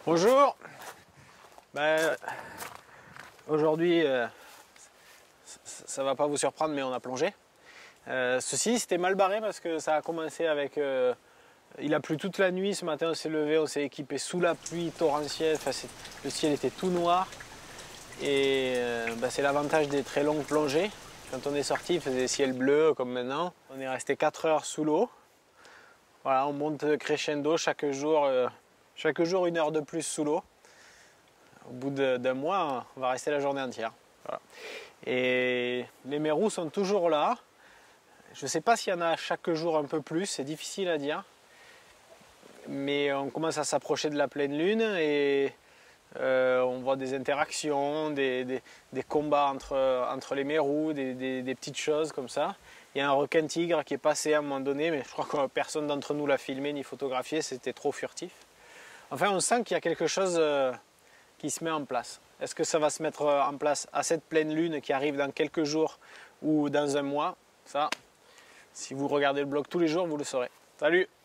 Bonjour. Aujourd'hui, ça va pas vous surprendre, mais on a plongé. Ceci, c'était mal barré parce que ça a commencé avec... il a plu toute la nuit, ce matin on s'est levé, on s'est équipé sous la pluie torrentielle, le ciel était tout noir. Et c'est l'avantage des très longues plongées. Quand on est sorti, il faisait ciel bleu comme maintenant. On est resté 4 heures sous l'eau. Voilà, on monte crescendo chaque jour 1 heure de plus sous l'eau. Au bout d'un mois, on va rester la journée entière. Voilà. Et les mérous sont toujours là. Je ne sais pas s'il y en a chaque jour un peu plus, c'est difficile à dire. Mais on commence à s'approcher de la pleine lune et on voit des interactions, des combats entre les mérous, des petites choses comme ça. Il y a un requin tigre qui est passé à un moment donné, mais je crois que personne d'entre nous l'a filmé ni photographié, c'était trop furtif. Enfin, on sent qu'il y a quelque chose qui se met en place. Est-ce que ça va se mettre en place à cette pleine lune qui arrive dans quelques jours ou dans un mois? Ça, si vous regardez le blog tous les jours, vous le saurez. Salut!